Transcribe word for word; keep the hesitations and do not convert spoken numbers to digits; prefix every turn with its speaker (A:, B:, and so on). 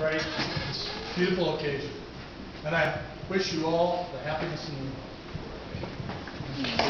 A: celebrate this beautiful occasion. And I wish you all the happiness in the world.